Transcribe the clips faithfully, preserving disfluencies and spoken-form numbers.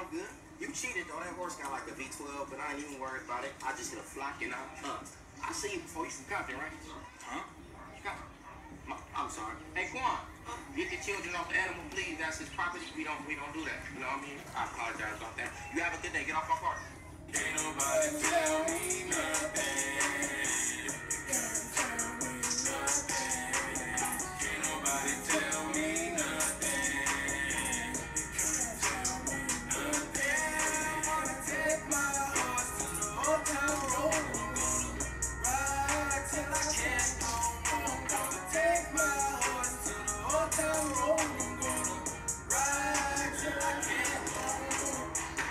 I'm good. You cheated though. That horse got like a V twelve, but I ain't even worried about it. I just get a flock and I'm huh. I see you before. You from Compton, right? Huh? I'm sorry. Hey, Quan, get the children off the animal, please. That's his property. We don't, we don't do that. You know what I mean? I apologize about that. You have a good day. Get off my car. Ain't nobody tell me nothing. Can't tell me nothing. Ain't nobody tell me nothing. Can't tell me nothing. I wanna take my horse to the old town road. I'm gonna ride till I can't no more. I'm gonna take my horse to the old town road. I'm gonna ride till I can't no more.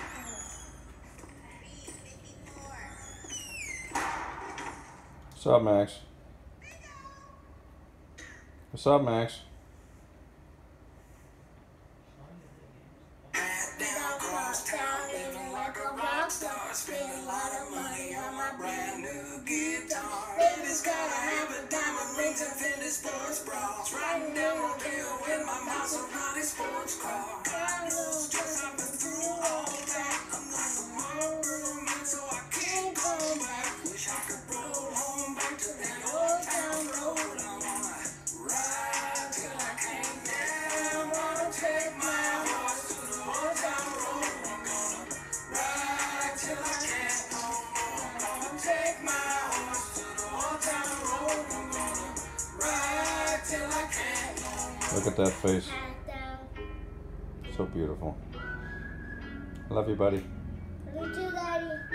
What's up, Max? What's up, Max? Down across town, living like a rock star. Spend a lot of money on my brand new guitar. Baby's gotta have a diamond rings and Fendi sports bras. Riding down on hill with my Maserati sports car. Got a little stress, I've been through all that. I'm like a Marlboro man, so I can't go back. Wish I could roll home back to that old town road. I wanna ride till I can't now. I wanna take my horse to the old town road. I'm gonna ride till I can't no more. I'm gonna take my horse to the old town road. I'm gonna ride till I can't no more. Look at that face. So beautiful. I love you, buddy. Love you too, Daddy.